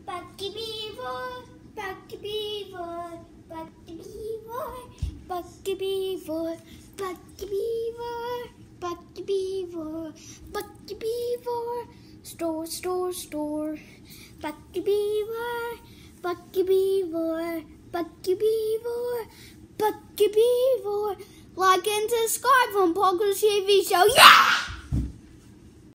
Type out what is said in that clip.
Bucky Beaver, Bucky Beaver, Bucky Beaver, Bucky Beaver, Bucky Beaver, Bucky Beaver, Bucky Beaver, store, store, store. Bucky Beaver, Bucky Beaver, Bucky Beaver, Bucky Beaver. Like and subscribe from Poco's TV show. Yeah!